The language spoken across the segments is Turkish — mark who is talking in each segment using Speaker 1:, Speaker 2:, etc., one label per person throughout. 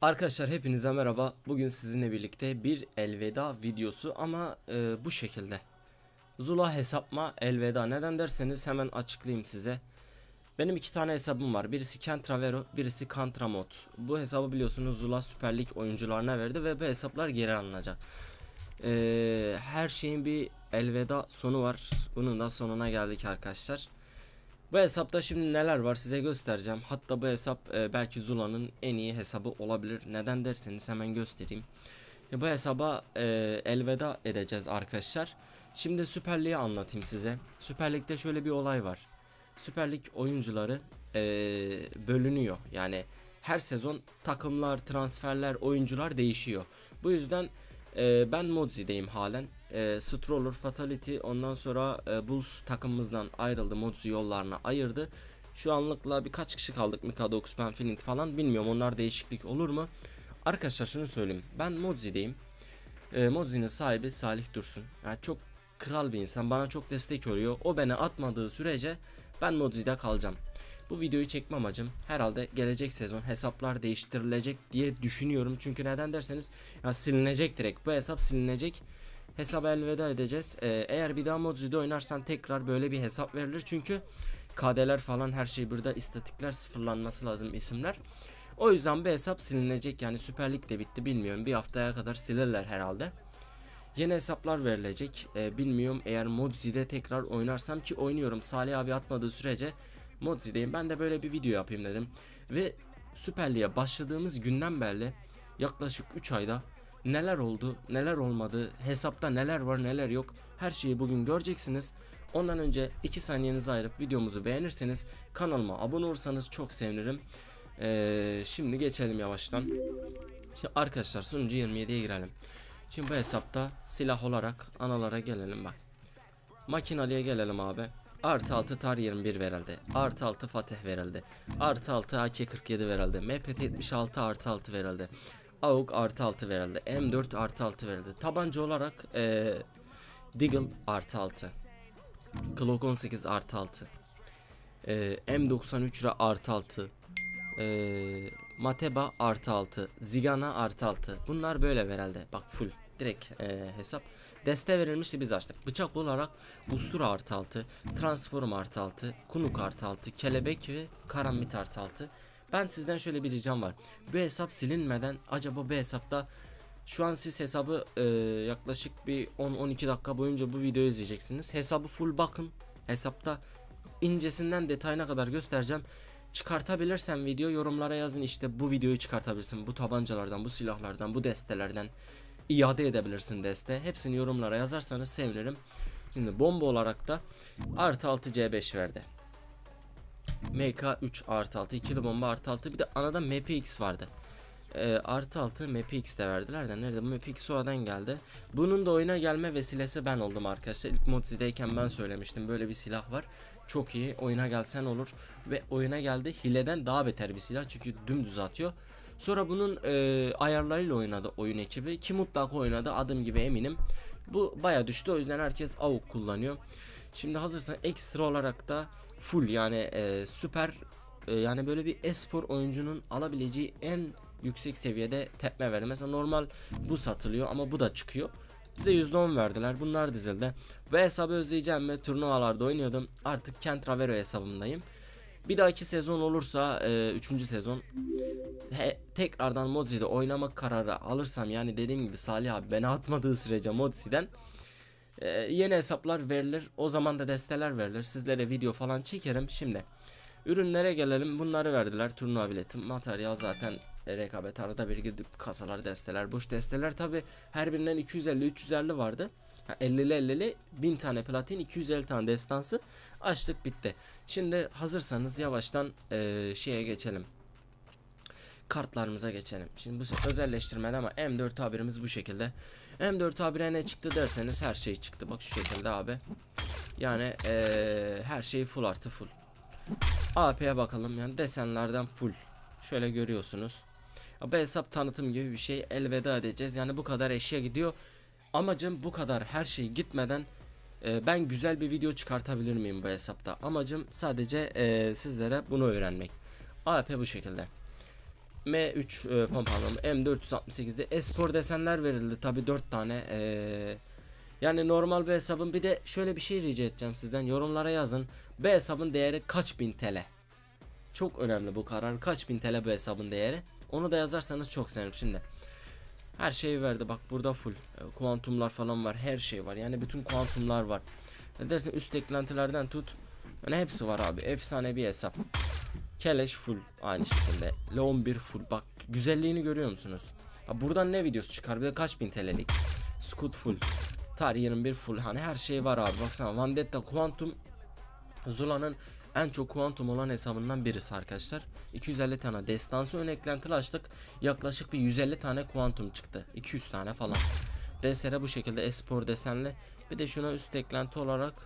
Speaker 1: Arkadaşlar hepinize merhaba. Bugün sizinle birlikte bir elveda videosu ama bu şekilde. Zula hesapma elveda. Neden derseniz hemen açıklayayım size. Benim iki tane hesabım var. Birisi Kentravero, birisi Kantramod. Bu hesabı biliyorsunuz Zula Süper Lig oyuncularına verdi ve bu hesaplar geri alınacak. Her şeyin bir elveda sonu var. Bunun da sonuna geldik arkadaşlar. Bu hesapta şimdi neler var size göstereceğim. Hatta bu hesap belki Zula'nın en iyi hesabı olabilir. Neden derseniz hemen göstereyim. Bu hesaba elveda edeceğiz arkadaşlar. Şimdi Süper Lig'i anlatayım size. Süper Lig'de şöyle bir olay var. Süper Lig oyuncuları bölünüyor. Yani her sezon takımlar, transferler, oyuncular değişiyor. Bu yüzden ben Modzi'deyim halen. Stroller, Fatality ondan sonra Bulls takımımızdan ayrıldı. Modzi yollarına ayırdı. Şu anlıkla birkaç kişi kaldık. Mikado, Oxpen, Flint falan. Bilmiyorum onlar değişiklik olur mu? Arkadaşlar şunu söyleyeyim. Ben Modzi'deyim. Modzi'nin sahibi Salih Dursun. Yani çok kral bir insan. Bana çok destek oluyor. O beni atmadığı sürece ben Modzi'de kalacağım. Bu videoyu çekme amacım herhalde gelecek sezon hesaplar değiştirilecek diye düşünüyorum. Çünkü neden derseniz ya silinecek direkt. Bu hesap silinecek. Hesaba elveda edeceğiz. Eğer bir daha Modzi'de oynarsan tekrar böyle bir hesap verilir. Çünkü KD'ler falan her şey burada, istatikler sıfırlanması lazım, isimler. O yüzden bu hesap silinecek. Yani Süper Lig de bitti, bilmiyorum. Bir haftaya kadar silirler herhalde. Yeni hesaplar verilecek. Bilmiyorum, eğer Modzi'de tekrar oynarsam, ki oynuyorum. Salih abi atmadığı sürece Modzi'deyim. Ben de böyle bir video yapayım dedim. Ve Süper Lig'e başladığımız günden beri yaklaşık 3 ayda neler oldu, neler olmadı, hesapta neler var, neler yok, her şeyi bugün göreceksiniz. Ondan önce 2 saniyenizi ayırıp videomuzu beğenirseniz, kanalıma abone olursanız çok sevinirim. Şimdi geçelim yavaştan. Şimdi arkadaşlar sunucu 27'ye girelim. Şimdi bu hesapta silah olarak analara gelelim bak. Makinalıya gelelim abi. Artı 6 tar 21 verildi. Artı 6 Fatih verildi. Artı 6 AK-47 verildi. MPT-76 artı 6 verildi. AUG artı 6 verildi. M4 artı 6 verildi. Tabanca olarak Deagle artı 6. Glock 18 artı 6. M93 artı 6. Mateba artı 6. Zigana artı 6. Bunlar böyle verildi. Bak full. Direkt hesap. Deste verilmişti, biz açtık. Bıçak olarak Ustura artı 6. Transform artı 6. Kunuk artı 6. Kelebek ve Karambit artı 6. Ben sizden şöyle bir ricam var. Bu hesap silinmeden acaba bu hesapta şu an siz hesabı yaklaşık bir 10-12 dakika boyunca bu videoyu izleyeceksiniz. Hesabı full bakın. Hesapta incesinden detayına kadar göstereceğim. Çıkartabilirsem video yorumlara yazın, işte bu videoyu çıkartabilirsin. Bu tabancalardan, bu silahlardan, bu destelerden iade edebilirsin deste. Hepsini yorumlara yazarsanız sevinirim. Şimdi bomba olarak da artı 6 C5 verdi. MK3 artı 6, ikili bomba artı 6, bir de anada MPX vardı. Artı 6 MPX de verdiler de nerede bu MPX sonradan geldi. Bunun da oyuna gelme vesilesi ben oldum arkadaşlar. İlk Modzi'deyken ben söylemiştim böyle bir silah var. Çok iyi, oyuna gelsen olur, ve oyuna geldi. Hileden daha beter bir silah çünkü dümdüz atıyor. Sonra bunun ayarlarıyla oynadı oyun ekibi, ki mutlaka oynadı, adım gibi eminim. Bu baya düştü, o yüzden herkes AUG kullanıyor. Şimdi hazırsan ekstra olarak da full, yani süper, yani böyle bir espor oyuncunun alabileceği en yüksek seviyede tepme verdi. Mesela normal bu satılıyor ama bu da çıkıyor. Bize %10 verdiler. Bunlar dizildi. Ve hesabı özleyeceğim ve turnuvalarda oynuyordum. Artık Kentravero hesabımdayım. Bir dahaki sezon olursa 3. sezon tekrardan Modzi'de oynamak kararı alırsam, yani dediğim gibi Salih abi beni atmadığı sürece Modzi'den yeni hesaplar verilir. O zaman da desteler verilir. Sizlere video falan çekerim. Şimdi ürünlere gelelim. Bunları verdiler. Turnuva bileti, materyal, zaten rekabet, arada bir gidip kasalar, desteler, boş desteler, tabi her birinden 250-350 vardı. 50'li 1000 tane platin, 250 tane destansı açtık, bitti. Şimdi hazırsanız yavaştan şeye geçelim. Kartlarımıza geçelim. Şimdi bu özelleştirmeli ama M4 tabirimiz bu şekilde. M4 tabire ne çıktı derseniz her şey çıktı. Bak şu şekilde abi. Yani her şey full artı full. AP'ye bakalım, yani desenlerden full. Şöyle görüyorsunuz. Bu hesap tanıtım gibi bir şey, elveda edeceğiz. Yani bu kadar eşya gidiyor. Amacım bu kadar her şey gitmeden ben güzel bir video çıkartabilir miyim bu hesapta? Amacım sadece sizlere bunu öğrenmek. AP bu şekilde. M3 pardon M468'de espor desenler verildi tabi 4 tane. Yani normal bir hesabın, bir de şöyle bir şey rica edeceğim sizden, yorumlara yazın. Bu hesabın değeri kaç bin TL? Çok önemli bu karar. Kaç bin TL bu hesabın değeri? Onu da yazarsanız çok sevinirim. Şimdi her şeyi verdi. Bak burada full kuantumlar falan var. Her şey var. Yani bütün kuantumlar var. Ne dersin, üst eklentilerden tut. Yani hepsi var abi. Efsane bir hesap. Keleş full aynı şekilde. Leon 1 full. Bak güzelliğini görüyor musunuz? Ha, buradan ne videosu çıkar? Bir de kaç bin TL'lik. Scoot full. Tarih 21 full. Hani her şey var abi. Baksana Vendetta Quantum Zula'nın en çok kuantum olan hesabından birisi arkadaşlar. 250 tane destansı ön eklentili açtık. Yaklaşık bir 150 tane kuantum çıktı. 200 tane falan. DSR bu şekilde espor desenli. Bir de şuna üst eklenti olarak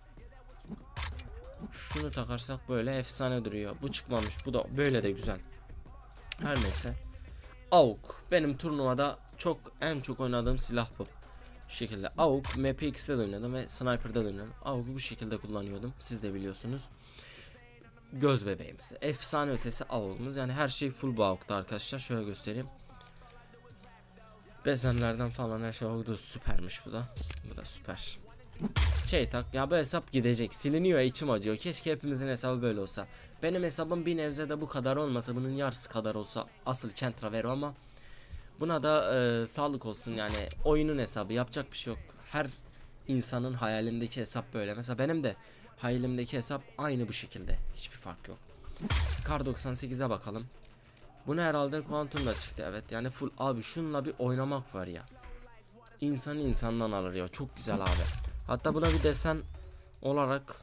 Speaker 1: şunu takarsak böyle efsane duruyor. Bu çıkmamış. Bu da böyle de güzel. Her neyse. AUK. Benim turnuvada en çok oynadığım silah bu. Bu şekilde AUK, MP2'de de oynadım ve Sniper'da da oynadım. AUK'u bu şekilde kullanıyordum. Siz de biliyorsunuz. Göz bebeğimiz. Efsane ötesi AUK'umuz. Yani her şey full bu AUK'ta arkadaşlar. Şöyle göstereyim. Desenlerden falan her şey oldu. Süpermiş bu da. Bu da süper. Tak ya, bu hesap gidecek. Siliniyor, içim acıyor. Keşke hepimizin hesabı böyle olsa. Benim hesabım bir nebze de bu kadar olmasa, bunun yarısı kadar olsa asıl Kentravero, ama buna da sağlık olsun. Yani oyunun hesabı, yapacak bir şey yok. Her insanın hayalindeki hesap böyle. Mesela benim de hayalimdeki hesap aynı bu şekilde. Hiçbir fark yok. Kar 98'e bakalım. Bunu herhalde Quantum'da çıktı, evet. Yani full abi, şunla bir oynamak var ya. İnsanı insandan alır ya. Çok güzel abi. Hatta buna bir desen olarak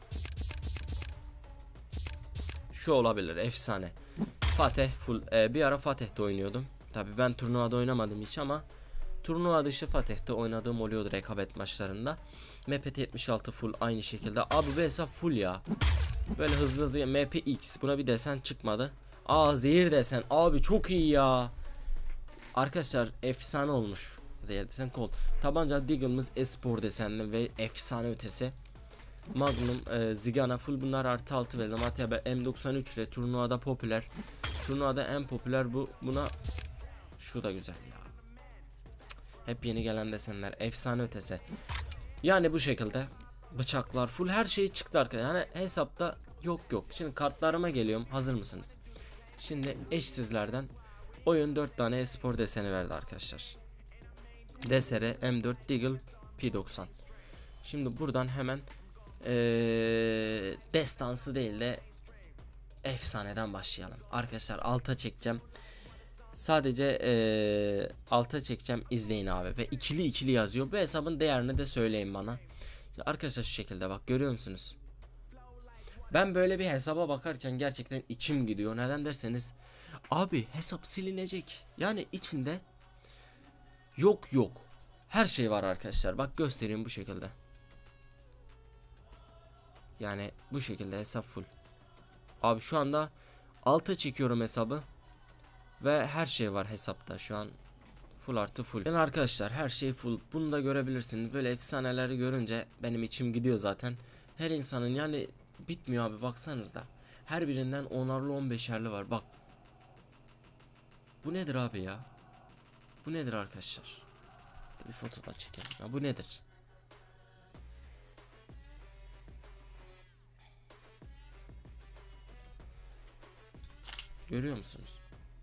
Speaker 1: şu olabilir, efsane. Fatih full. Bir ara Fatih'te oynuyordum. Tabi ben turnuvada oynamadım hiç, ama turnuva dışı Fatih'te oynadığım oluyordu rekabet maçlarında. MPT 76 full aynı şekilde. Abi bu hesap full ya. Böyle hızlı hızlı. MPX, buna bir desen çıkmadı. Zehir desen abi, çok iyi ya. Arkadaşlar efsane olmuş. Zehir desen kol. Tabanca Deagle'ımız espor desenli ve efsane ötesi. Magnum, Zigana full, bunlar artı 6 verelim. Hatta M93 ile turnuvada popüler. Turnuvada en popüler bu. Buna şu da güzel ya. Hep yeni gelen desenler, efsane ötesi. Yani bu şekilde bıçaklar full, her şey çıktı arkadaşlar. Yani hesapta yok. Şimdi kartlarıma geliyorum. Hazır mısınız? Şimdi eşsizlerden oyun 4 tane spor deseni verdi arkadaşlar. DSR, M4, Deagle, P90. Şimdi buradan hemen destansı değil de efsaneden başlayalım. Arkadaşlar alta çekeceğim. Sadece alta çekeceğim, izleyin abi. Ve ikili yazıyor. Bu hesabın değerini de söyleyin bana. Ya arkadaşlar şu şekilde bak, görüyor musunuz? Ben böyle bir hesaba bakarken gerçekten içim gidiyor. Neden derseniz, abi hesap silinecek. Yani içinde yok. Her şey var arkadaşlar. Bak göstereyim bu şekilde. Yani bu şekilde hesap full. Abi şu anda alta çekiyorum hesabı. Ve her şey var hesapta şu an. Full artı full. Yani arkadaşlar her şey full. Bunu da görebilirsiniz. Böyle efsaneleri görünce benim içim gidiyor zaten. Her insanın yani bitmiyor abi, baksanız da. Her birinden 10'arlı 15'erli var. Bak. Bu nedir abi ya? Bu nedir arkadaşlar? Bir foto da çekelim. Ya bu nedir? Görüyor musunuz?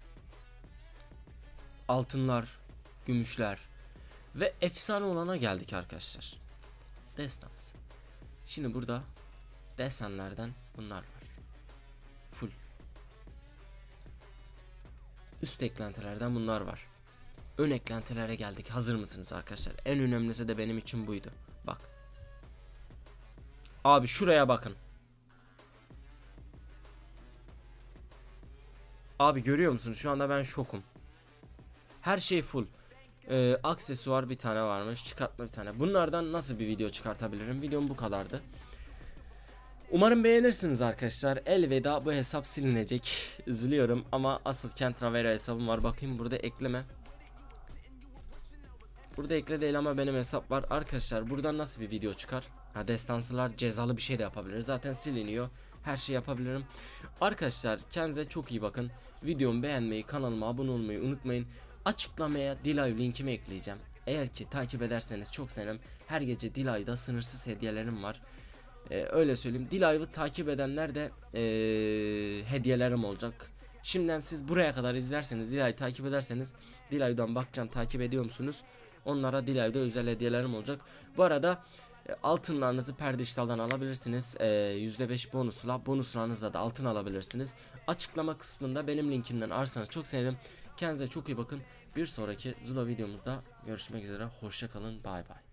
Speaker 1: Altınlar, gümüşler ve efsane olana geldik arkadaşlar. Destansı. Şimdi burada desenlerden bunlar var. Full. Üst eklentilerden bunlar var. Ön eklentilere geldik. Hazır mısınız arkadaşlar? En önemlisi de benim için buydu. Bak. Abi şuraya bakın. Abi görüyor musunuz? Şu anda ben şokum. Her şey full. Aksesuar bir tane varmış. Çıkartma bir tane. Bunlardan nasıl bir video çıkartabilirim? Videom bu kadardı. Umarım beğenirsiniz arkadaşlar. Elveda, bu hesap silinecek. Üzülüyorum ama asıl Kentravero hesabım var. Bakayım burada ekleme. Burada ekle değil ama benim hesap var. Arkadaşlar buradan nasıl bir video çıkar? Destansılar cezalı bir şey de yapabilir. Zaten siliniyor. her şeyi yapabilirim. Arkadaşlar kendinize çok iyi bakın. Videomu beğenmeyi, kanalıma abone olmayı unutmayın. Açıklamaya Dilay linkimi ekleyeceğim. Eğer ki takip ederseniz çok sevinirim. Her gece Dilay'da sınırsız hediyelerim var. Öyle söyleyeyim. Dilay'ı takip edenler de hediyelerim olacak. Şimdiden siz buraya kadar izlerseniz, Dilay'ı takip ederseniz Dilay'dan bakacağım, takip ediyor musunuz? Onlara Dilay'da özel hediyelerim olacak. Bu arada altınlarınızı Perde İştal'dan alabilirsiniz. %5 bonusla, bonuslarınızla da altın alabilirsiniz. Açıklama kısmında benim linkimden ararsanız çok sevinirim. Kendinize çok iyi bakın. Bir sonraki Zula videomuzda görüşmek üzere. Hoşça kalın. Bay bay.